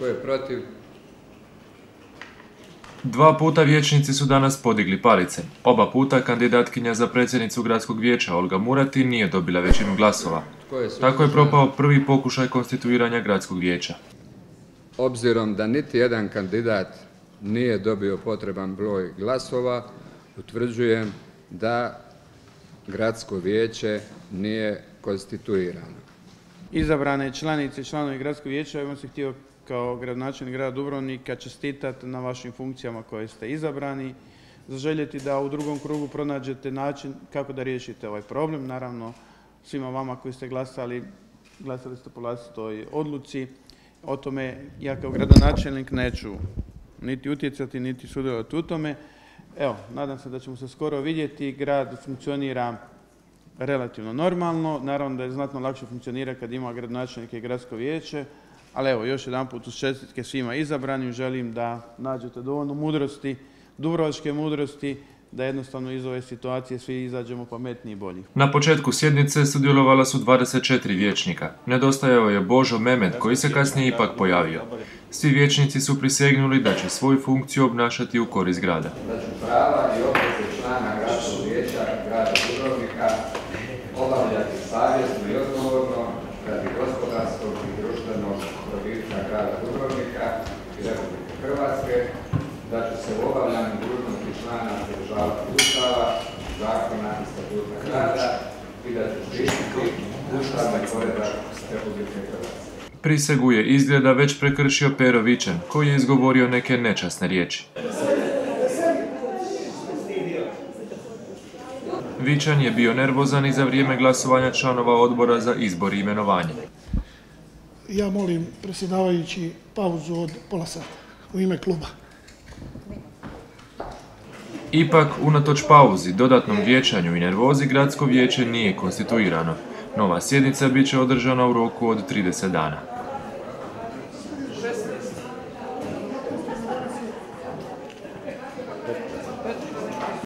Tko je protiv? 2 puta vijećnici su danas podigli palice. Oba puta kandidatkinja za predsjednicu gradskog vijeća Olga Murati nije dobila većinu glasova. Tako je propao prvi pokušaj konstituiranja gradskog vijeća. Obzirom da niti jedan kandidat nije dobio potreban broj glasova, utvrđujem da gradsko vijeće nije konstituirano. Izabrane članice i članovi gradskog vijeća, ja bih se htio kao gradonačelnik grada Dubrovnika čestitati na vašim funkcijama koje ste izabrani, zaželjeti da u drugom krugu pronađete način kako da riješite ovaj problem. Naravno, svima vama koji ste glasali ste po vlastitoj odluci. O tome ja kao gradonačelnik neću niti utjecati, niti sudjelovati u tome. Evo, nadam se da ćemo se skoro vidjeti. Grad funkcionira relativno normalno. Naravno da je znatno lakše funkcionira kad ima gradonačelnike i gradsko vijeće. Ali evo, još jedanput uz čestitke svima izabranim želim da nađete dovoljno mudrosti, dubrovačke mudrosti, da jednostavno iz ove situacije svi izađemo pametniji i bolji. Na početku sjednice sudjelovala su 24 vijećnika. Nedostajao je Božo Mehmet, koji se kasnije ipak pojavio. Svi vijećnici su prisegnuli da će svoju funkciju obnašati u korist grada. Da ću prava i obveze člana gradskog vijeća grada Dubrovnika obavljati savjesno i odgovorno radi gospodarskog i društvenog probitka grada Dubrovnika i Republike Hrvatske, da ću se u obavljanju dužnosti člana pridržavati Ustava, zakona i statuta grada i da ću štititi ustavni poredak Republike Hrvatske. Prisegu je izgleda već prekršio Pero Vičan, koji je izgovorio neke nečasne riječi. Vičan je bio nervozan i za vrijeme glasovanja članova odbora za izbor i imenovanje. Ja molim predsjedavajući pauzu od pola sata u ime kluba. Ipak, unatoč pauzi, dodatnom vijećanju i nervozi, gradsko vijeće nije konstituirano. Nova sjednica bit će održana u roku od 30 dana.